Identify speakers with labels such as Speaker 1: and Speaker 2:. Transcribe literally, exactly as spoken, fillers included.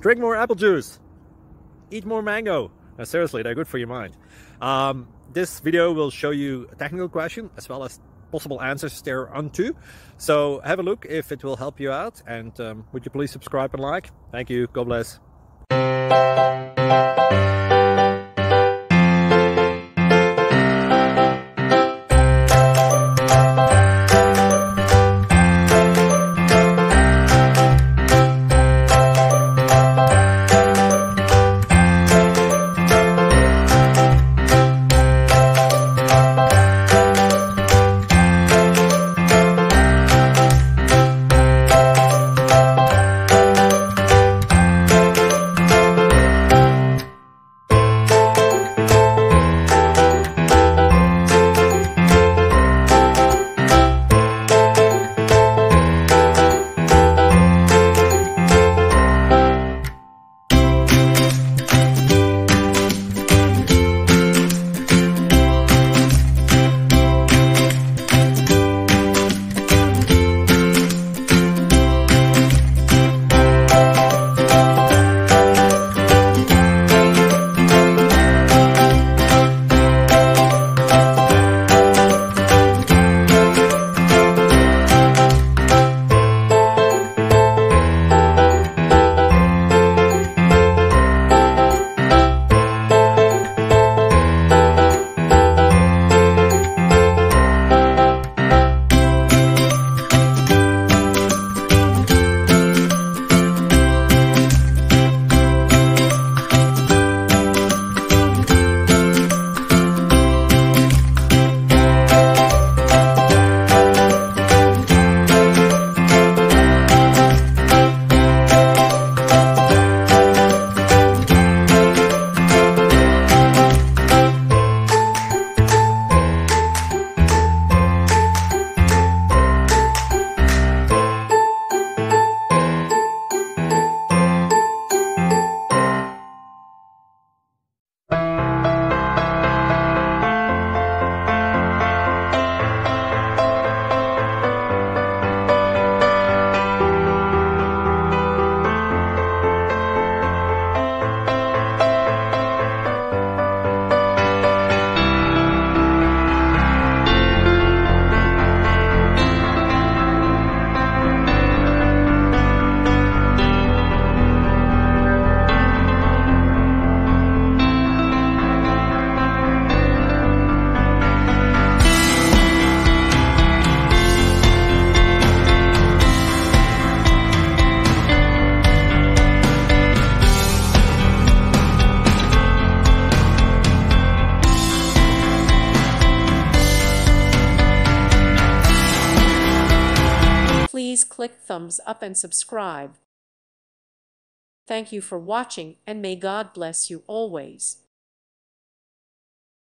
Speaker 1: Drink more apple juice. Eat more mango. No, seriously, they're good for your mind. Um, this video will show you a technical question as well as possible answers thereunto. So have a look if it will help you out, and um, would you please subscribe and like? Thank you. God bless.
Speaker 2: Please click thumbs up and subscribe. Thank you for watching, and may God bless you always.